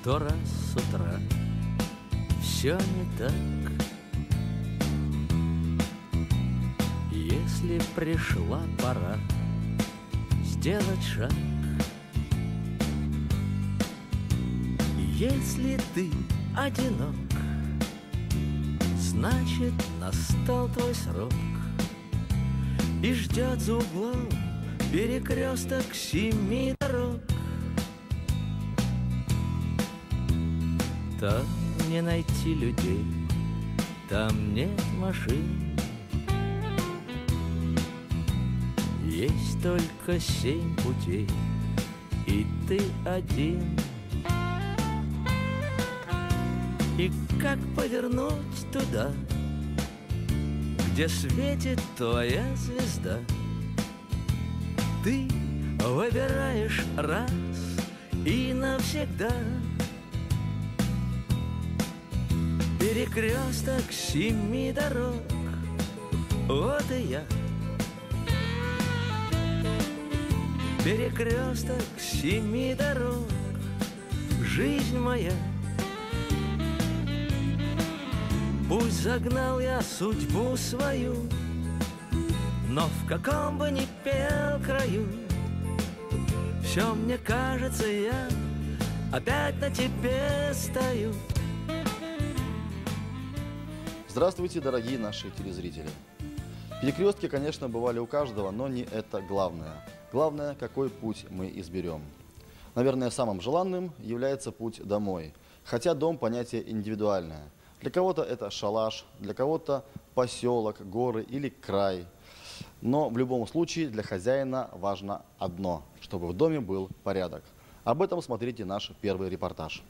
100 раз с утра все не так. Если пришла пора сделать шаг, если ты одинок, значит настал твой срок, и ждет за углом перекресток 7 дорог. Там не найти людей, там нет машин, есть только 7 путей, и ты один. И как повернуть туда, где светит твоя звезда? Ты выбираешь раз и навсегда. Перекресток 7 дорог, вот и я. Перекресток 7 дорог, жизнь моя. Пусть загнал я судьбу свою, но в каком бы ни пел краю, все мне кажется, я опять на тебе стою. Здравствуйте, дорогие наши телезрители. Перекрестки, конечно, бывали у каждого, но не это главное. Главное, какой путь мы изберем. Наверное, самым желанным является путь домой. Хотя дом – понятие индивидуальное. Для кого-то это шалаш, для кого-то поселок, горы или край. Но в любом случае для хозяина важно одно – чтобы в доме был порядок. Об этом смотрите наш первый репортаж.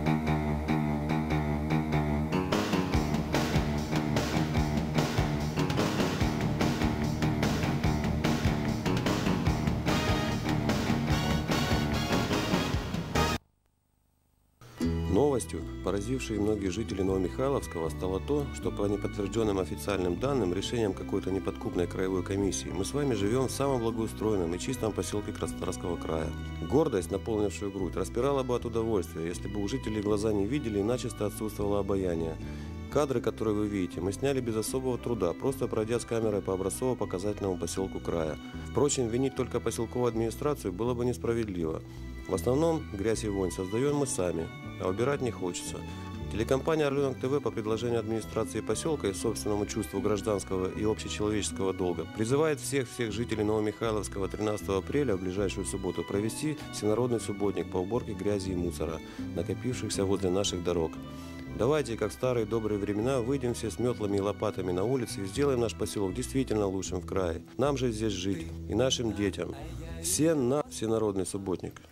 Новостью, поразившей многих жителей Новомихайловского, стало то, что по неподтвержденным официальным данным, решением какой-то неподкупной краевой комиссии, мы с вами живем в самом благоустроенном и чистом поселке Краснодарского края. Гордость, наполнившую грудь, распирала бы от удовольствия, если бы у жителей глаза не видели и начисто отсутствовало обаяние. Кадры, которые вы видите, мы сняли без особого труда, просто пройдя с камерой по образцово-показательному поселку края. Впрочем, винить только поселковую администрацию было бы несправедливо. В основном грязь и вонь создаем мы сами, а убирать не хочется. Телекомпания «Орленок ТВ» по предложению администрации поселка и собственному чувству гражданского и общечеловеческого долга призывает всех жителей Новомихайловского 13 апреля в ближайшую субботу провести всенародный субботник по уборке грязи и мусора, накопившихся возле наших дорог. Давайте, как в старые добрые времена, выйдем все с метлами и лопатами на улицы и сделаем наш поселок действительно лучшим в крае. Нам же здесь жить и нашим детям. Все на всенародный субботник.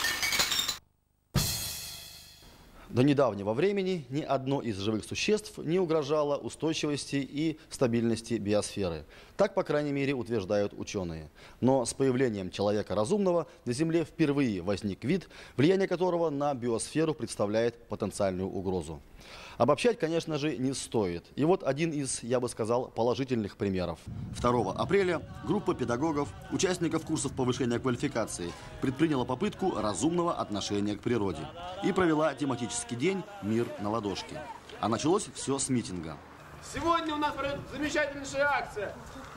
До недавнего времени ни одно из живых существ не угрожало устойчивости и стабильности биосферы. Так, по крайней мере, утверждают ученые. Но с появлением человека разумного на Земле впервые возник вид, влияние которого на биосферу представляет потенциальную угрозу. Обобщать, конечно же, не стоит. И вот один из, я бы сказал, положительных примеров. 2 апреля группа педагогов, участников курсов повышения квалификации, предприняла попытку разумного отношения к природе и провела тематический день «Мир на ладошке». А началось все с митинга. Сегодня у нас пройдет замечательнейшая акция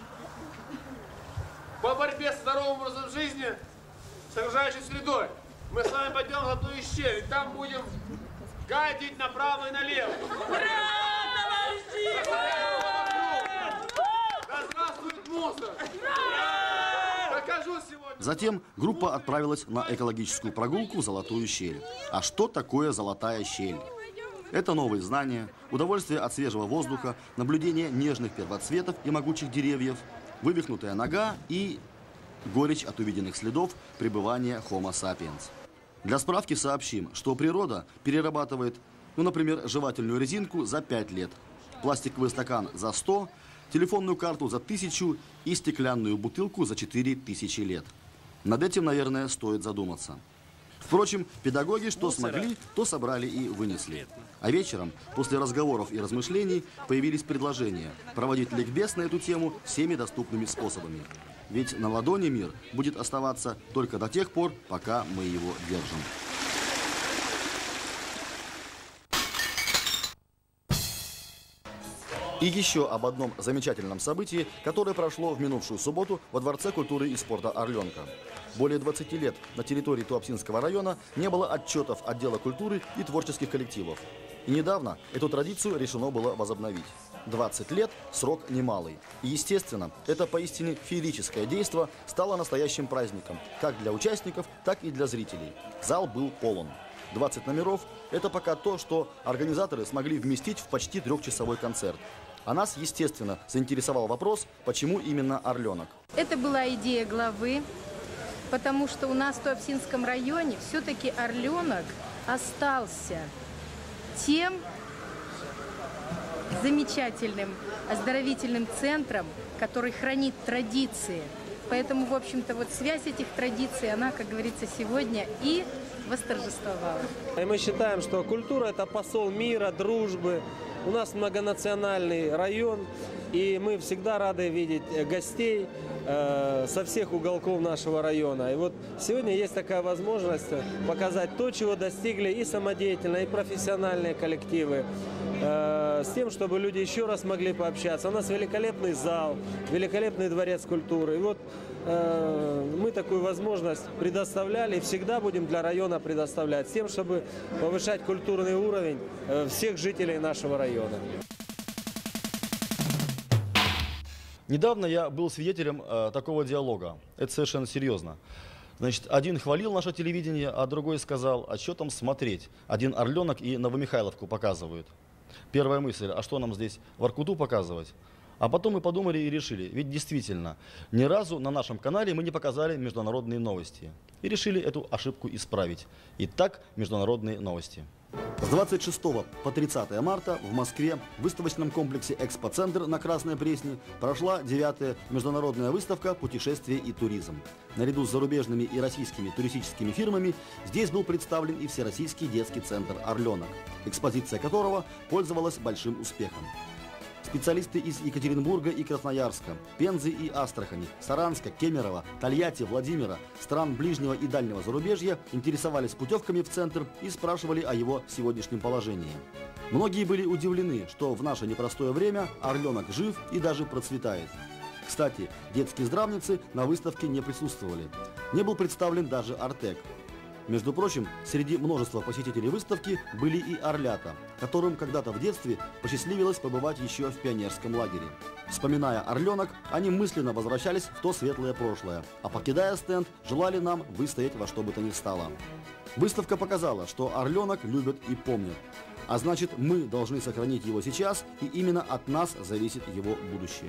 по борьбе с здоровым образом жизни с окружающей средой. Мы с вами пойдем в золотую щель, и там будем гадить направо и налево. Ура, товарищи! Да здравствует мусор! Покажу сегодня. Затем группа отправилась на экологическую прогулку в Золотую щель. А что такое Золотая щель? Это новые знания, удовольствие от свежего воздуха, наблюдение нежных первоцветов и могучих деревьев, вывихнутая нога и горечь от увиденных следов пребывания Homo sapiens. Для справки сообщим, что природа перерабатывает, например, жевательную резинку за 5 лет, пластиковый стакан за 100, телефонную карту за 1000 и стеклянную бутылку за 4000 лет. Над этим, наверное, стоит задуматься. Впрочем, педагоги что смогли, то собрали и вынесли. А вечером, после разговоров и размышлений, появились предложения проводить ликбез на эту тему всеми доступными способами. Ведь на ладони мир будет оставаться только до тех пор, пока мы его держим. И еще об одном замечательном событии, которое прошло в минувшую субботу во Дворце культуры и спорта «Орленка». Более 20 лет на территории Туапсинского района не было отчетов отдела культуры и творческих коллективов. И недавно эту традицию решено было возобновить. 20 лет – срок немалый. И, естественно, это поистине феерическое действо стало настоящим праздником, как для участников, так и для зрителей. Зал был полон. 20 номеров – это пока то, что организаторы смогли вместить в почти 3-часовой концерт. А нас, естественно, заинтересовал вопрос, почему именно «Орленок». Это была идея главы, потому что у нас в Туапсинском районе все-таки «Орленок» остался тем замечательным оздоровительным центром, который хранит традиции. Поэтому, в общем-то, вот связь этих традиций, она, как говорится, сегодня и восторжествовала. И мы считаем, что культура – это посол мира, дружбы. У нас многонациональный район, и мы всегда рады видеть гостей со всех уголков нашего района. И вот сегодня есть такая возможность показать то, чего достигли и самодеятельные, и профессиональные коллективы, с тем, чтобы люди еще раз могли пообщаться. У нас великолепный зал, великолепный дворец культуры. И вот мы такую возможность предоставляли и всегда будем для района предоставлять, с тем, чтобы повышать культурный уровень всех жителей нашего района. Недавно я был свидетелем такого диалога. Это совершенно серьезно. Значит, один хвалил наше телевидение, а другой сказал, а что там смотреть? Один «Орленок» и Новомихайловку показывают. Первая мысль, а что нам здесь Воркуту показывать? А потом мы подумали и решили, ведь действительно, ни разу на нашем канале мы не показали международные новости. И решили эту ошибку исправить. Итак, международные новости. С 26 по 30 марта в Москве в выставочном комплексе «Экспоцентр» на Красной Пресне прошла 9-я международная выставка «Путешествие и туризм». Наряду с зарубежными и российскими туристическими фирмами здесь был представлен и Всероссийский детский центр «Орленок», экспозиция которого пользовалась большим успехом. Специалисты из Екатеринбурга и Красноярска, Пензы и Астрахани, Саранска, Кемерово, Тольятти, Владимира, стран ближнего и дальнего зарубежья интересовались путевками в центр и спрашивали о его сегодняшнем положении. Многие были удивлены, что в наше непростое время «Орленок» жив и даже процветает. Кстати, детские здравницы на выставке не присутствовали. Не был представлен даже «Артек». Между прочим, среди множества посетителей выставки были и орлята, которым когда-то в детстве посчастливилось побывать еще в пионерском лагере. Вспоминая «Орленок», они мысленно возвращались в то светлое прошлое, а покидая стенд, желали нам выстоять во что бы то ни стало. Выставка показала, что «Орленок» любят и помнят. А значит, мы должны сохранить его сейчас, и именно от нас зависит его будущее.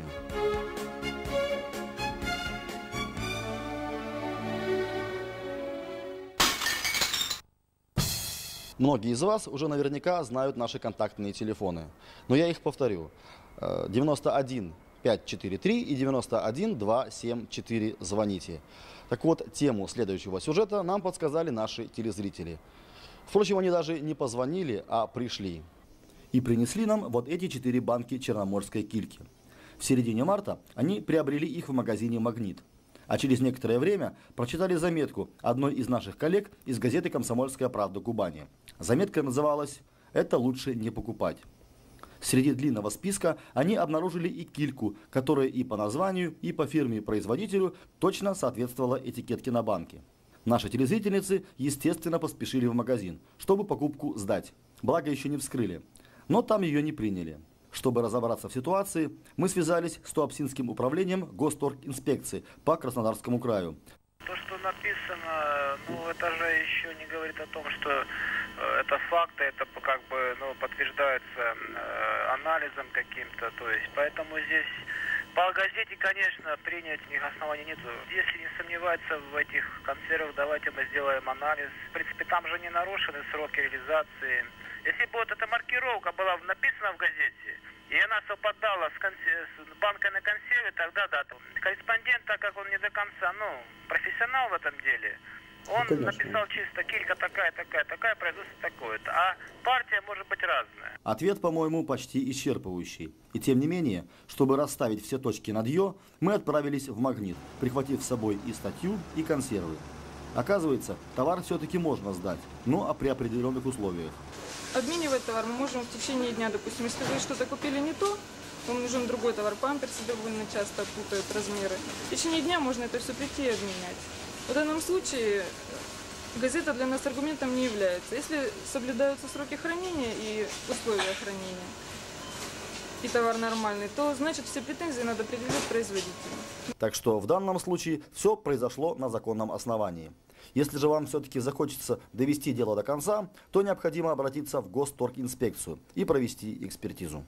Многие из вас уже наверняка знают наши контактные телефоны, но я их повторю. 91 543 и 91 274 звоните. Так вот, тему следующего сюжета нам подсказали наши телезрители. Впрочем, они даже не позвонили, а пришли. И принесли нам вот эти 4 банки черноморской кильки. В середине марта они приобрели их в магазине «Магнит». А через некоторое время прочитали заметку одной из наших коллег из газеты «Комсомольская правда» Кубани. Заметка называлась «Это лучше не покупать». Среди длинного списка они обнаружили и кильку, которая и по названию, и по фирме-производителю точно соответствовала этикетке на банке. Наши телезрительницы, естественно, поспешили в магазин, чтобы покупку сдать. Благо еще не вскрыли. Но там ее не приняли. Чтобы разобраться в ситуации, мы связались с Туапсинским управлением Госторгинспекции по Краснодарскому краю. То, что написано, это же еще не говорит о том, что это факты, это как бы подтверждается анализом каким-то. То есть, поэтому здесь по газете, конечно, принять них оснований нет. Если не сомневаться в этих консервах, давайте мы сделаем анализ. В принципе, там же не нарушены сроки реализации. Если бы вот эта маркировка была написана в газете, и она совпадала с банкой на консерве, тогда да. Корреспондент, так как он не до конца, профессионал в этом деле, он написал чисто килька такая, производство такое-то. А партия может быть разная. Ответ, по-моему, почти исчерпывающий. И тем не менее, чтобы расставить все точки над «ё», мы отправились в «Магнит», прихватив с собой и статью, и консервы. Оказывается, товар все-таки можно сдать, но при определенных условиях. Обменивать товар мы можем в течение дня. Допустим, если вы что-то купили не то, вам нужен другой товар, памперсы довольно часто путают размеры. В течение дня можно это все прийти и обменять. В данном случае газета для нас аргументом не является. Если соблюдаются сроки хранения и условия хранения, и товар нормальный, то значит все претензии надо предъявить производителю. Так что в данном случае все произошло на законном основании. Если же вам все-таки захочется довести дело до конца, то необходимо обратиться в Госторгинспекцию и провести экспертизу.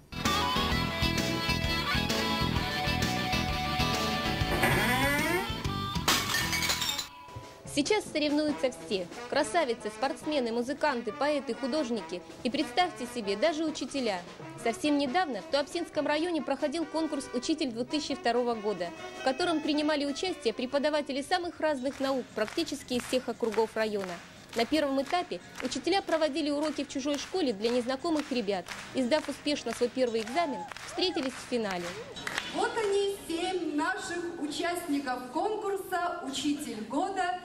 Сейчас соревнуются все – красавицы, спортсмены, музыканты, поэты, художники и, представьте себе, даже учителя. Совсем недавно в Туапсинском районе проходил конкурс «Учитель 2002 года», в котором принимали участие преподаватели самых разных наук практически из всех округов района. На первом этапе учителя проводили уроки в чужой школе для незнакомых ребят и, сдав успешно свой первый экзамен, встретились в финале. Вот они, 7 наших участников конкурса «Учитель года»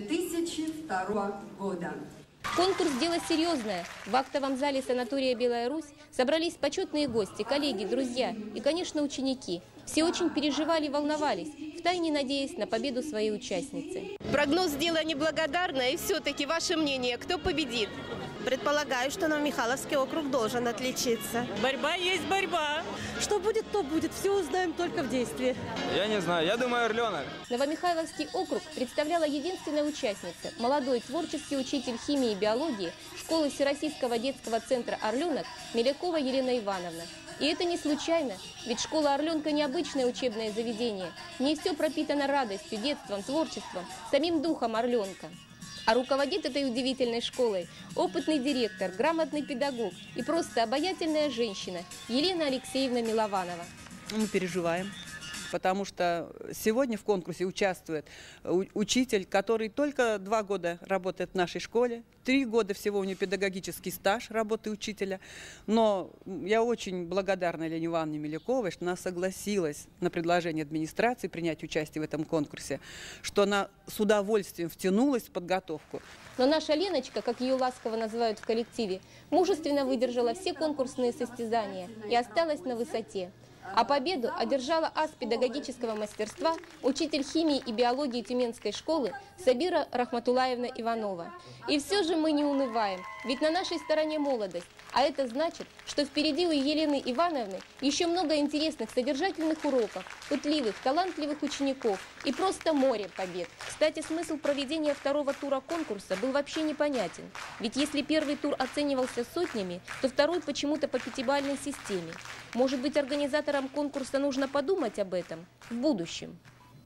2002 года. Конкурс – дело серьезное. В актовом зале санатория «Белая Русь» собрались почетные гости, коллеги, друзья и, конечно, ученики. Все очень переживали и волновались, втайне надеясь на победу своей участницы. Прогноз – дело неблагодарное, и все-таки ваше мнение, кто победит? Предполагаю, что Новомихайловский округ должен отличиться. Борьба есть борьба. Что будет, то будет. Все узнаем только в действии. Я не знаю, я думаю, Орленок. Новомихайловский округ представляла единственная участница, молодой творческий учитель химии и биологии школы Всероссийского детского центра «Орленок» Мелякова Елена Ивановна. И это не случайно, ведь школа «Орленка» – необычное учебное заведение. В ней все пропитано радостью, детством, творчеством, самим духом «Орленка». А руководит этой удивительной школой опытный директор, грамотный педагог и просто обаятельная женщина Елена Алексеевна Милованова. Мы переживаем, потому что сегодня в конкурсе участвует учитель, который только 2 года работает в нашей школе, 3 года всего у нее педагогический стаж работы учителя. Но я очень благодарна Елене Ивановне Меляковой, что она согласилась на предложение администрации принять участие в этом конкурсе, что она с удовольствием втянулась в подготовку. Но наша Леночка, как ее ласково называют в коллективе, мужественно выдержала все конкурсные состязания и осталась на высоте. А победу одержала ас педагогического мастерства, учитель химии и биологии Тюменской школы Сабира Рахматулаевна Иванова. И все же мы не унываем, ведь на нашей стороне молодость. А это значит, что впереди у Елены Ивановны еще много интересных содержательных уроков, пытливых, талантливых учеников и просто море побед. Кстати, смысл проведения 2-го тура конкурса был вообще непонятен. Ведь если первый тур оценивался сотнями, то второй почему-то по 5-бальной системе. Может быть, организаторам конкурса нужно подумать об этом в будущем.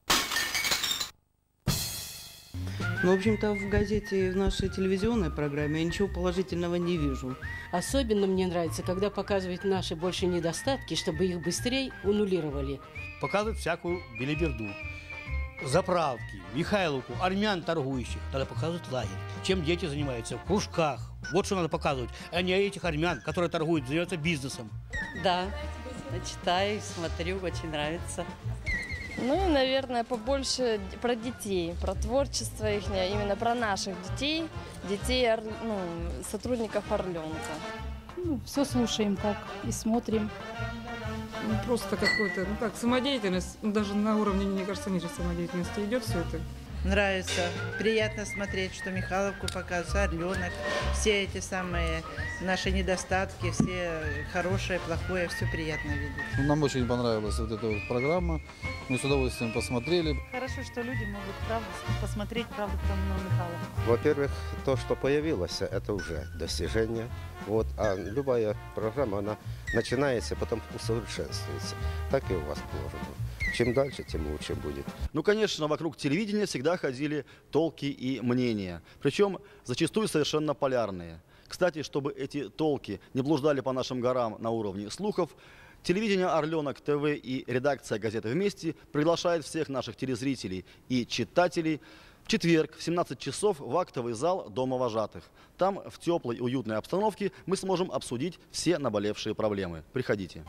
Ну, в общем-то, в газете, в нашей телевизионной программе я ничего положительного не вижу. Особенно мне нравится, когда показывают наши больше недостатки, чтобы их быстрее аннулировали. Показывают всякую белиберду. Заправки, Михайловку, армян торгующих. Надо показывать лагерь. Чем дети занимаются? В кружках. Вот что надо показывать. А не этих армян, которые торгуют, занимаются бизнесом. Да, читаю, смотрю, очень нравится. Ну и, наверное, побольше про детей, про творчество их, именно про наших детей, сотрудников «Орленка». Все слушаем так и смотрим. Просто какой-то, самодеятельность, даже на уровне, мне кажется, ниже самодеятельности идет все это. Нравится, приятно смотреть, что Михайловку показывают, Орленок, все эти самые наши недостатки, все хорошее, плохое, все приятно видеть. Нам очень понравилась вот эта вот программа, мы с удовольствием посмотрели. Хорошо, что люди могут посмотреть правду про Михайловку. Во-первых, то, что появилось, это уже достижение. Вот, а любая программа, она начинается, потом усовершенствуется. Так и у вас положено. Чем дальше, тем лучше будет. Ну, конечно, вокруг телевидения всегда ходили толки и мнения. Причем зачастую совершенно полярные. Кстати, чтобы эти толки не блуждали по нашим горам на уровне слухов, телевидение «Орленок ТВ» и редакция газеты «Вместе» приглашает всех наших телезрителей и читателей в четверг в 17 часов в актовый зал Дома вожатых. Там в теплой и уютной обстановке мы сможем обсудить все наболевшие проблемы. Приходите.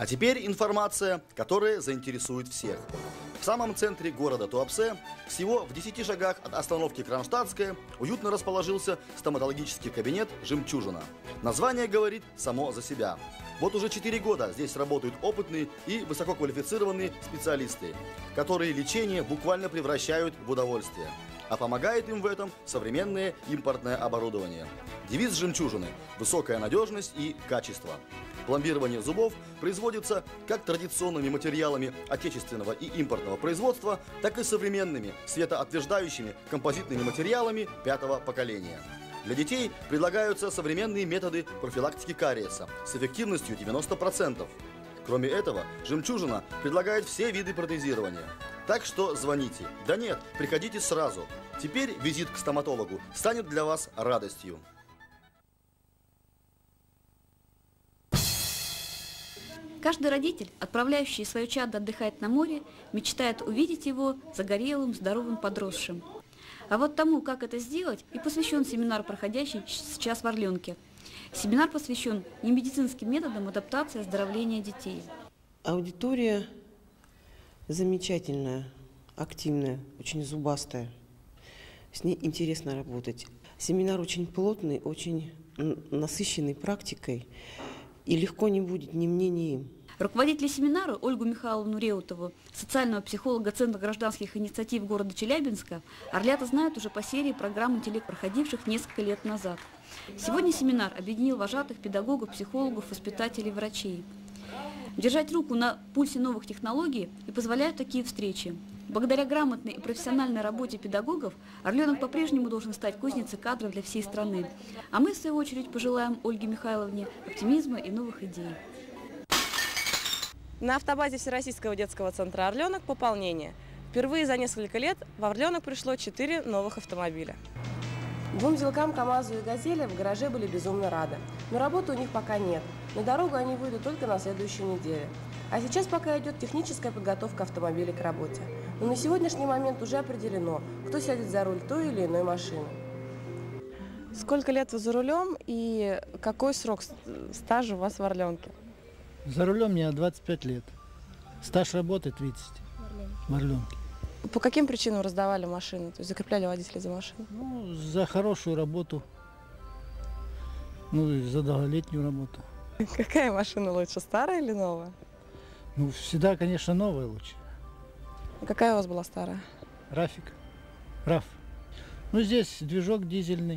А теперь информация, которая заинтересует всех. В самом центре города Туапсе, всего в 10 шагах от остановки Кронштадтская, уютно расположился стоматологический кабинет «Жемчужина». Название говорит само за себя. Вот уже 4 года здесь работают опытные и высококвалифицированные специалисты, которые лечение буквально превращают в удовольствие. А помогает им в этом современное импортное оборудование. Девиз «Жемчужины» – высокая надежность и качество. Пломбирование зубов производится как традиционными материалами отечественного и импортного производства, так и современными светоотверждающими композитными материалами 5-го поколения. Для детей предлагаются современные методы профилактики кариеса с эффективностью 90%. Кроме этого, «Жемчужина» предлагает все виды протезирования. Так что звоните. Да нет, приходите сразу. Теперь визит к стоматологу станет для вас радостью. Каждый родитель, отправляющий свое чадо отдыхать на море, мечтает увидеть его загорелым, здоровым, подросшим. А вот тому, как это сделать, и посвящен семинар, проходящий сейчас в Орленке. Семинар посвящен немедицинским методам адаптации и оздоровления детей. Аудитория замечательная, активная, очень зубастая. С ней интересно работать. Семинар очень плотный, очень насыщенный практикой. И легко не будет ни мне, ни им. Руководитель семинара Ольгу Михайловну Реутову, социального психолога Центра гражданских инициатив города Челябинска, орлята знают уже по серии программ «Интеллект», проходивших несколько лет назад. Сегодня семинар объединил вожатых, педагогов, психологов, воспитателей, врачей. Держать руку на пульсе новых технологий и позволяют такие встречи. Благодаря грамотной и профессиональной работе педагогов Орленок по-прежнему должен стать кузницей кадров для всей страны. А мы, в свою очередь, пожелаем Ольге Михайловне оптимизма и новых идей. На автобазе Всероссийского детского центра «Орленок» пополнение. Впервые за несколько лет в Орленок пришло 4 новых автомобиля. Двум зилкам, КамАЗу и «Газели» в гараже были безумно рады. Но работы у них пока нет. На дорогу они выйдут только на следующей неделе. А сейчас пока идет техническая подготовка автомобилей к работе. Но на сегодняшний момент уже определено, кто сядет за руль той или иной машины. Сколько лет вы за рулем и какой срок стажа у вас в Орленке? За рулем мне 25 лет. Стаж работы 30 в Орленке. По каким причинам раздавали машины? То есть закрепляли водителей за машину? Ну, за хорошую работу. Ну, и за долголетнюю работу. Какая машина лучше, старая или новая? Ну, всегда, конечно, новая лучше. А какая у вас была старая? Рафик. РАФ. Ну, здесь движок дизельный.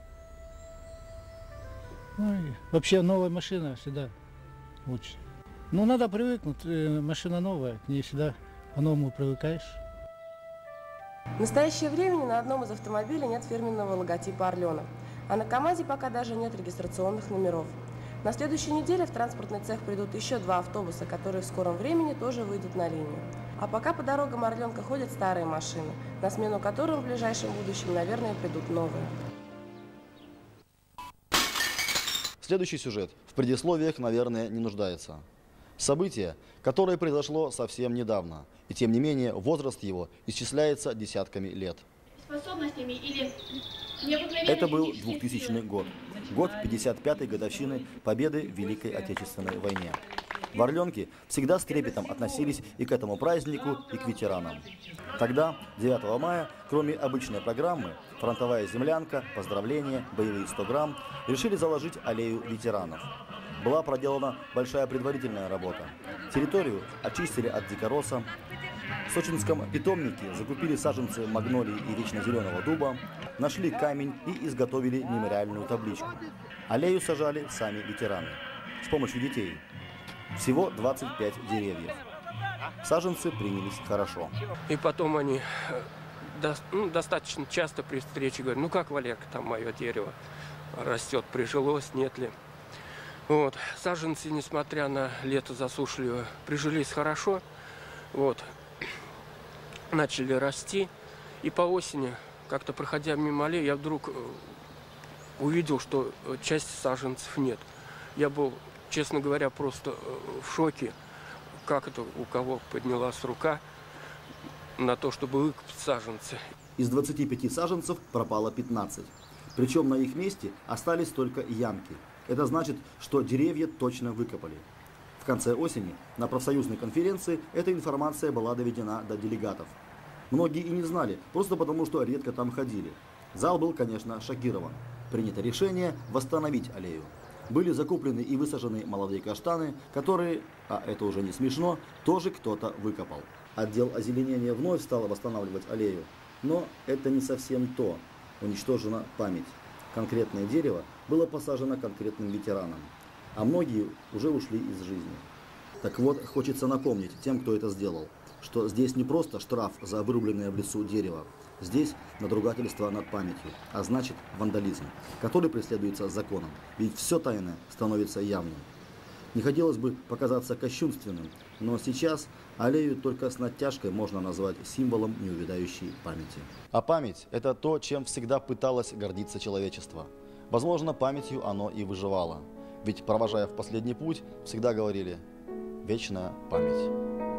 Ну, и вообще новая машина всегда лучше. Ну, надо привыкнуть. Машина новая, к ней всегда по-новому привыкаешь. В настоящее время ни на одном из автомобилей нет фирменного логотипа «Орленок». А на КамАЗе пока даже нет регистрационных номеров. На следующей неделе в транспортный цех придут еще 2 автобуса, которые в скором времени тоже выйдут на линию. А пока по дорогам Орленка ходят старые машины, на смену которым в ближайшем будущем, наверное, придут новые. Следующий сюжет в предисловиях, наверное, не нуждается. Событие, которое произошло совсем недавно, и тем не менее возраст его исчисляется десятками лет. Это был 2000 год, год 55-й годовщины победы в Великой Отечественной войне. В Орленке всегда с трепетом относились и к этому празднику, и к ветеранам. Тогда, 9 мая, кроме обычной программы «Фронтовая землянка», «Поздравления», «Боевые 100 грамм», решили заложить аллею ветеранов. Была проделана большая предварительная работа. Территорию очистили от дикороса. В сочинском питомнике закупили саженцы магнолии и вечно зеленого дуба, нашли камень и изготовили мемориальную табличку. Аллею сажали сами ветераны с помощью детей. Всего 25 деревьев. Саженцы принялись хорошо. И потом они достаточно часто при встрече говорят: ну как, Валерка, там мое дерево растет, прижилось, нет ли. Вот. Саженцы, несмотря на лето засушливое, прижились хорошо. Вот. Начали расти. И по осени, как-то проходя мимо аллеи, я вдруг увидел, что части саженцев нет. Я был, честно говоря, просто в шоке, как это у кого поднялась рука на то, чтобы выкопать саженцы. Из 25 саженцев пропало 15. Причем на их месте остались только ямки. Это значит, что деревья точно выкопали. В конце осени на профсоюзной конференции эта информация была доведена до делегатов. Многие и не знали, просто потому что редко там ходили. Зал был, конечно, шокирован. Принято решение восстановить аллею. Были закуплены и высажены молодые каштаны, которые, а это уже не смешно, тоже кто-то выкопал. Отдел озеленения вновь стал восстанавливать аллею. Но это не совсем то. Уничтожена память. Конкретное дерево было посажено конкретным ветераном. А многие уже ушли из жизни. Так вот, хочется напомнить тем, кто это сделал, что здесь не просто штраф за вырубленное в лесу дерево. Здесь надругательство над памятью, а значит вандализм, который преследуется законом. Ведь все тайное становится явным. Не хотелось бы показаться кощунственным, но сейчас аллею только с натяжкой можно назвать символом неувядающей памяти. А память – это то, чем всегда пыталось гордиться человечество. Возможно, памятью оно и выживало. Ведь, провожая в последний путь, всегда говорили «вечная память».